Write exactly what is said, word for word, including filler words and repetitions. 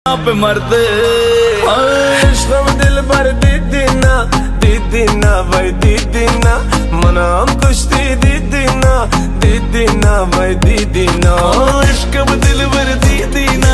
आप मरते इश्क़ दिल भर दीदी ना दीदी ना भाई दीदी ना मना हम कुश्ती दीदी ना दीदी ना भाई दीदी ना इश्क़ दिल भर दीदी ना।